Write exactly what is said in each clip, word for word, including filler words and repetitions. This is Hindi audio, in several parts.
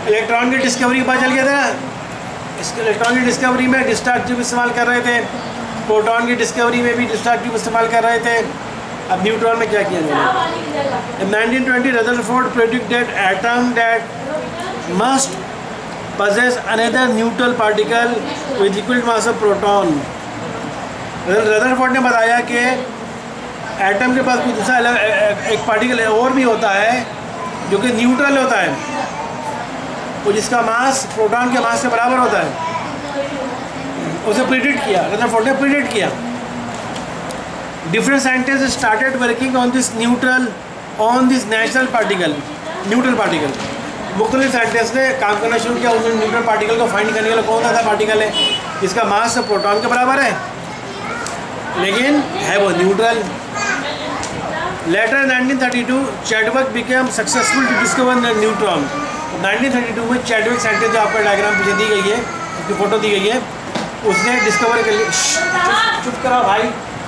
इलेक्ट्रॉन की डिस्कवरी के बाद चल गया था ना, इसके इलेक्ट्रॉन की डिस्कवरी में डिस्चार्ज ट्यूब इस्तेमाल कर रहे थे, प्रोटॉन की डिस्कवरी में भी डिस्चार्ज ट्यूब इस्तेमाल कर रहे थे। अब न्यूट्रॉन में क्या किया उन्होंने? In nineteen twenty Rutherford predicted atom that must possess another neutral particle with equal mass of proton। Rutherford ने बताया कि एटम के पास कोई दूसरा अलग एक पार्टिकल और भी होता है जो कि न्यूट्रल होता है, वो जिसका मास प्रोटॉन के मास के बराबर होता है। उसे प्रिडिक्ट किया, रदरफोर्ड ने प्रिडिक्ट किया। Different scientist started working on this neutral on this natural particle neutral particle. मुख्तलिफ साइंटिस्ट ने काम करना शुरू किया उन्होंने न्यूट्रल पार्टिकल को फाइंड करने के लिए। कौन सा पार्टिकल है जिसका मास प्रोटॉन के बराबर है लेकिन है वो neutral. Later nineteen thirty two Chadwick became successful to discover neutron. Nineteen thirty two में चैडविक साइंटिस्ट जो आपका डायग्राम पीछे दी गई है, उसकी फ़ोटो दी गई है, उसने डिस्कवर कर लिया। चुप करा भाई।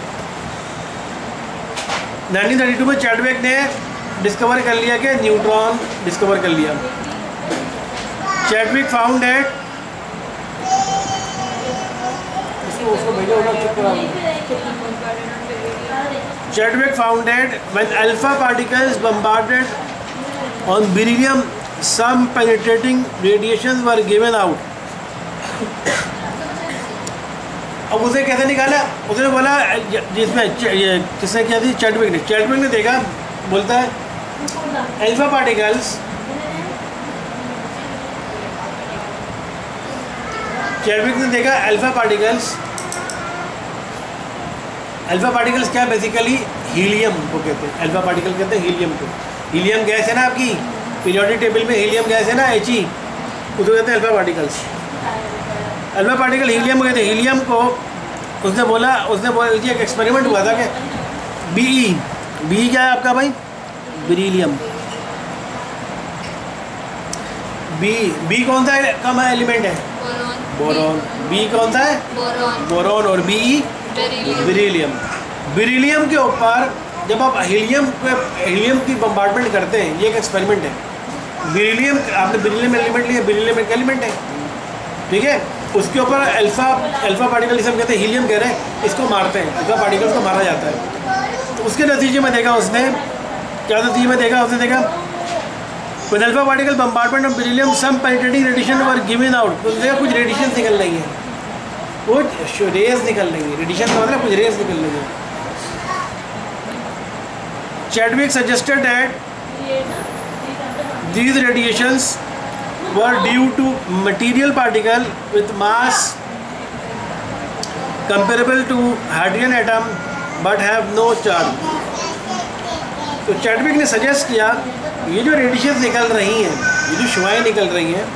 नाइनटीन थर्टी टू में चैडविक ने डिस्कवर कर लिया कि न्यूट्रॉन डिस्कवर कर लिया। चैडविक फाउंड दैट उसको भेजो ना, चुप करा। Chadwick found that when alpha particles bombarded on beryllium, some penetrating radiations were given out। अब उसे कैसे निकाला? उसने बोला जिसमें ये किसने किया थी? चैडविक ने। चैडविक ने देखा, बोलता है अल्फा पार्टिकल्स चैडविक ने देखा अल्फा पार्टिकल्स अल्फा पार्टिकल्स क्या बेसिकली हीलियम को कहते हैं। अल्फा पार्टिकल कहते हैं हीलियम को। हीलियम गैस है ना आपकी पीरियोडिक टेबल में, हीलियम गैस है ना एच ई, उसको कहते हैं alpha particles. Alpha particle helium को कहते हैं। हीलियम को उसने बोला उसने बोला एक एक्सपेरिमेंट हुआ था कि बी ई बी क्या है आपका भाई? बेरिलियम। बी बी कौन सा कम एलिमेंट है? बोरॉन। बी कौन सा है? बोरॉन। बोरॉन और बी ई बेरिलियम। बेरिलियम के ऊपर जब आप हीलियम पे हीलियम की बम्बार्डमेंट करते हैं, ये एक एक्सपेरिमेंट है। बेरिलियम आपने बेरिलियम एलिमेंट लिया, बेरिलियम एक एलिमेंट है, ठीक है। उसके ऊपर अल्फा अल्फा पार्टिकल जिसे हम कहते हैं हीलियम कह रहे हैं, इसको मारते हैं, अल्फा पार्टिकल्स को मारा जाता है। तो उसके नतीजे में देखा उसने क्या नतीजे में देखा उसने देखा When alpha particle bombardment of beryllium, some penetrating radiation were given out। तो देखा कुछ रेडिएशन निकल रही है, कुछ रेज निकल रही है। रेडिएशन का मतलब कुछ रेज निकल रही है। Chadwick suggested that these radiations were due to material particle with mass comparable to hydrogen atom but have no charge। तो चैडविक ने सजेस्ट किया ये जो रेडिएशन निकल रही हैं, ये जो शुआएं निकल रही हैं,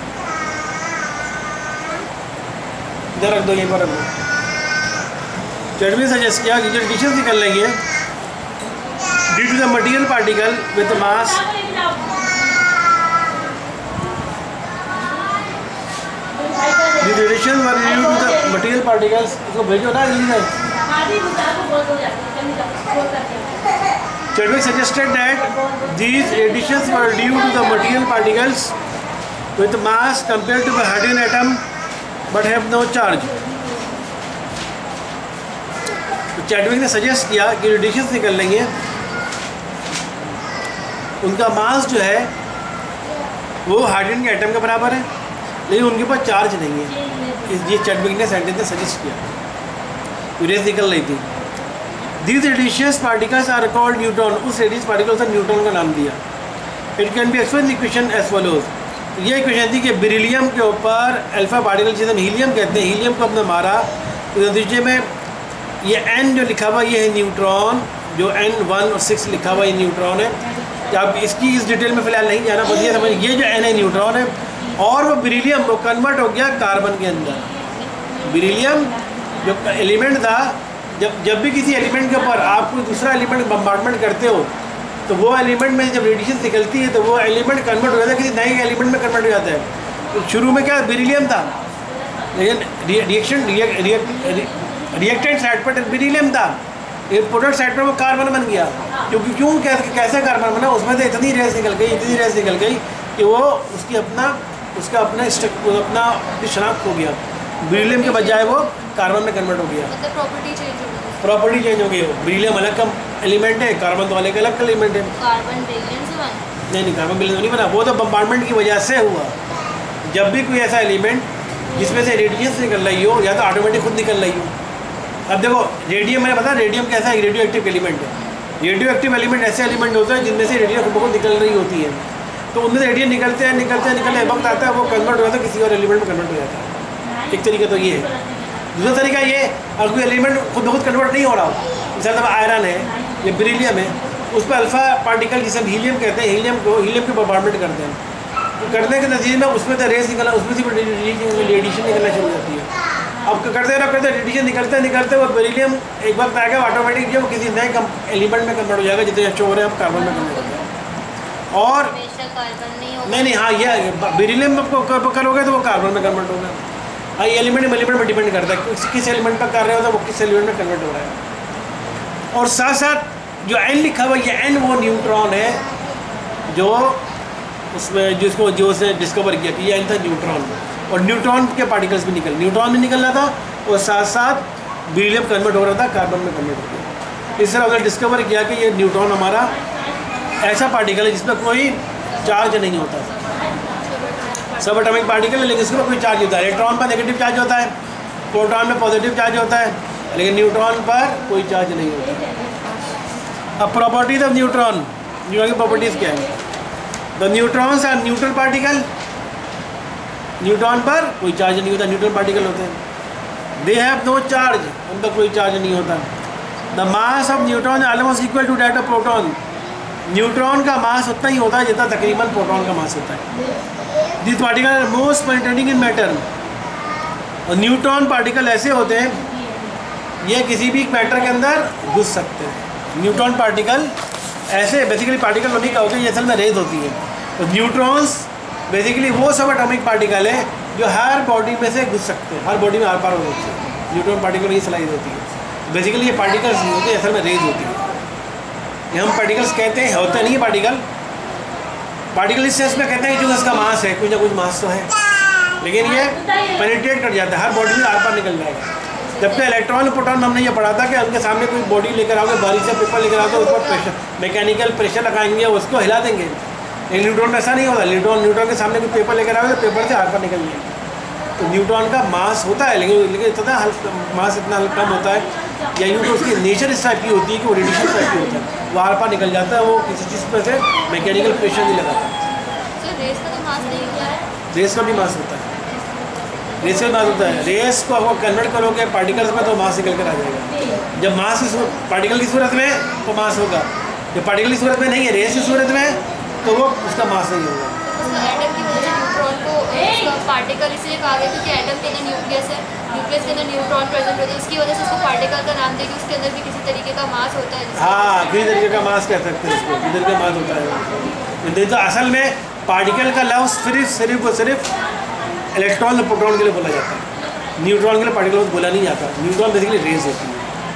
इधर रख दो, यहीं पर रख दो। चैडविक सजेस्ट किया कि जो रेडिएशन निकल रही है due to the material particle with mass the radiation were due to the material particles. इसको भेजो ना जल्दी से। Chadwick suggested that these radiations were due to the material particles with mass compared to the hydrogen atom but have no charge। तो चैडविक ने सजेस्ट किया कि रेडिएशंस निकल रही हैं, उनका मास जो है वो हाइड्रोजन के एटम के बराबर है लेकिन उनके पास चार्ज नहीं है। ये चैडविक ने साइंटिस्ट ने सजेस्ट किया। रेडिएशन निकल रही थी। These radiations particles are called neutron. उस रेडियस पार्टिकल्स ने न्यूट्रॉन का नाम दिया। It can be expressed equation as follows. ये इक्वेशन थी कि बेरिलियम के ऊपर अल्फा पार्टिकल जिसे हम हीलियम कहते हैं, हीलियम को अपने मारा तो नतीजे में ये एन जो लिखा हुआ ये है न्यूट्रॉन, जो एन वन और सिक्स लिखा हुआ ये न्यूट्रॉन है। अब इसकी इस डिटेल में फिलहाल नहीं जाना, बस ये समझ ये जो एन है न्यूट्रॉन है और वो बेरिलियम वो कन्वर्ट हो गया कार्बन के अंदर। बेरिलियम जो एलिमेंट था, जब जब भी किसी एलिमेंट के ऊपर आप कोई दूसरा एलिमेंट बम्बार्डमेंट करते हो तो वो एलिमेंट में जब रेडिएशन निकलती है तो वो एलिमेंट कन्वर्ट हो जाता है, किसी नए एलिमेंट में कन्वर्ट हो जाता है। तो शुरू में क्या बेरिलियम था लेकिन रिएक्शन रिएक्टेंट साइड पर बेरिलियम था, प्रोडक्ट साइड पर वो कार्बन बन गया। क्योंकि क्यों कैसे कैसे कार्बन बना? उसमें से इतनी रेस निकल गई इतनी रेस निकल गई कि वो उसकी अपना उसका अपना स्ट्रक अपना शनाख्त हो गया, बेरिलियम के बजाय वो कार्बन में कन्वर्ट हो गया, मतलब प्रॉपर्टी चेंज हो गई। प्रॉपर्टी चेंज हो गई। बेरिलियम अलग का एलिमेंट है, कार्बन तो अलग अलग का एलिमेंट है। कार्बन बेरिलियम से बना? नहीं नहीं, कार्बन बेरिलियम नहीं बना, वो तो बम्बार्डमेंट की वजह से हुआ। जब भी कोई ऐसा एलिमेंट जिसमें से रेडियस निकल रही हो या तो ऑटोमेटिक खुद निकल रही हो। अब देखो रेडियम, मैंने पता रेडियम कैसा है, रेडियो एक्टिव एलिमेंट है। रेडियो एक्टिव एलिमेंट ऐसे एलिमेंट होते हैं जिनमें से रेडियम खुद निकल रही होती है, तो उनमें से रेडियम निकलते हैं निकलते हैं निकलते वक्त आता है वो कन्वर्ट हो जाता है किसी और एलिमेंट में कन्वर्ट हो जाता है। एक तरीका तो ये है। दूसरा तरीका ये, अगर कोई एलिमेंट खुद ब खुद कन्वर्ट नहीं हो रहा हो, जैसे आयरन है या बेरिलियम है, उस पर अल्फा पार्टिकल जिसे हम हीलियम कहते हैं, हीलियम को हीलियम के बॉम्बार्डमेंट करते हैं, तो करने के नतीजे में उसमें तो रेस निकलना, उसमें से रेडिएशन निकलना शुरू हो जाती है। अब करते रहो करते रेडिएशन निकलते निकलते वो बेरिलियम एक वक्त आएगा ऑटोमेटिक जो किसी नए एलिमेंट में कन्वर्ट हो जाएगा, जितने अच्छे हो रहे हैं अब कार्बन में कन्वर्ट हो जाएगा। और कार्बन नहीं होगा, नहीं नहीं हाँ ये बेरिलियम में करोगे तो वो कार्बन में कन्वर्ट होगा। हाँ, ये एलिमेंट एलिमेंट में डिपेंड करता है किस किस एलिमेंट पर कर रहे हो तो वो किस एलिमेंट में कन्वर्ट हो रहा है। और साथ साथ जो एन लिखा हुआ ये एन वो न्यूट्रॉन है जो उसमें जिसको जो उसने डिस्कवर किया कि ये एन था न्यूट्रॉन, और न्यूट्रॉन के पार्टिकल्स भी निकल न्यूट्रॉन भी निकल रहा था और साथ साथ बेरिलियम कन्वर्ट हो रहा था, कार्बन में कन्वर्ट हो गया। इस तरह उसने डिस्कवर किया कि ये न्यूट्रॉन हमारा ऐसा पार्टिकल है जिसमें कोई चार्ज नहीं होता, सब एटॉमिक पार्टिकल है लेकिन इसके ऊपर कोई चार्ज होता है। इलेक्ट्रॉन पर नेगेटिव चार्ज होता है, प्रोटॉन में पॉजिटिव चार्ज होता है, लेकिन न्यूट्रॉन पर कोई चार्ज नहीं होता। अब प्रॉपर्टीज ऑफ न्यूट्रॉन, न्यूट्रॉन की प्रॉपर्टीज़ क्या है? The neutrons are neutral particle, neutron पर कोई चार्ज नहीं होता, न्यूट्रल पार्टिकल होते हैं। दे हैव नो चार्ज, उन पर कोई चार्ज नहीं होता। The mass of neutron almost equal to that of proton, neutron का मास उतना ही होता है जितना तकरीबन प्रोटॉन का मास होता है। This particle are most penetrating in matter, और न्यूट्रॉन पार्टिकल ऐसे होते हैं ये किसी भी मैटर के अंदर घुस सकते हैं। न्यूट्रॉन पार्टिकल ऐसे बेसिकली पार्टिकल नहीं कहोगे, ये असल में रेज होती है। तो न्यूट्रॉन्स बेसिकली वो सब एटॉमिक पार्टिकल है जो हर बॉडी में से घुस सकते हैं, हर बॉडी में आर पार हो सकते हैं। न्यूट्रॉन पार्टिकल की सलाहियत होती है। बेसिकली ये पार्टिकल्स नहीं होते, असल में रेज होती है। ये हम पार्टिकल्स कहते हैं, होते नहीं है पार्टिकल। पार्टिकल इस सेंस में कहते हैं कि जो इसका मास है, कुछ ना कुछ मास तो है, लेकिन ये पेनिट्रेट कर जाता है, हर बॉडी में आर पार निकल जाएगा। जबकि इलेक्ट्रॉन प्रोटॉन हमने ये पढ़ा था कि उनके सामने कोई बॉडी लेकर आओगे, बारीक से पेपर लेकर आओगे, उस पर प्रेशर मैकेनिकल प्रेशर लगाएंगे, उसको हिला देंगे। लेकिन न्यूट्रॉन में ऐसा नहीं होता, न्यूट्रॉन न्यूट्रॉन के सामने कोई पेपर लेकर आओगे तो पेपर से आर पार निकल जाएगा। तो न्यूट्रॉन का मास होता है लेकिन लेकिन इतना हल्का मास इतना कम होता है, या यूँ तो उसकी नेचर इस टाइप की होती है कि वो रेडिएशन टाइप की होता है, वो आर पार निकल जाता है, वो किसी चीज़ पर से मैकेनिकल प्रेशर नहीं लगाता। रेस का तो मास नहीं क्या है? रेस का भी मास होता है, रेस का मास होता है। रेस को आपको कन्वर्ट करोगे पार्टिकल्स में तो मास निकल कर आ जाएगा। जब मास की पार्टिकल की सूरत में तो मास होगा, जब पार्टिकल की सूरत में नहीं है, रेस की सूरत में, तो वो उसका मास नहीं होगा। एटम की वजह से न्यूट्रॉन को पार्टिकल इसलिए कहा गया क्योंकि एटम के अंदर न्यूक्लियस है, न्यूक्लियस के अंदर न्यूट्रॉन प्रेजेंट होता है, उसकी वजह से उसको पार्टिकल का नाम देके उसके अंदर भी किसी तरीके का मास होता है। हाँ, किसी तरीके का मास कह सकते हैं इसको, किसी तरीके का मास होता है। तो असल में पार्टिकल का लफ्ज़ सिर्फ सिर्फ और सिर्फ इलेक्ट्रॉन और प्रोटॉन के लिए बोला जाता है, न्यूट्रॉन के लिए पार्टिकल बोला नहीं जाता। न्यूट्रॉन बेसिकली रेज होती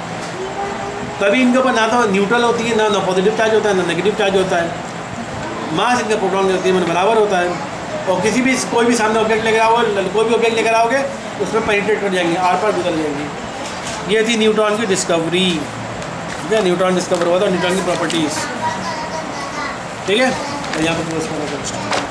है, तभी इनके ऊपर ना तो न्यूट्रल होती है, ना ना पॉजिटिव चार्ज होता है, ना नेगेटिव चार्ज होता है। मास इनका प्रोटॉन की होती है, मतलब बराबर होता है। और किसी भी कोई भी सामने ऑब्जेक्ट लेकर आओगे, कोई भी ऑब्जेक्ट लेकर आओगे उसमें पेनिट्रेट कर जाएंगे, आर पार गुजर जाएंगी। ये थी न्यूट्रॉन की डिस्कवरी, ठीक है, न्यूट्रॉन डिस्कवर हुआ था, न्यूट्रॉन की प्रॉपर्टीज़, ठीक है। यहाँ पर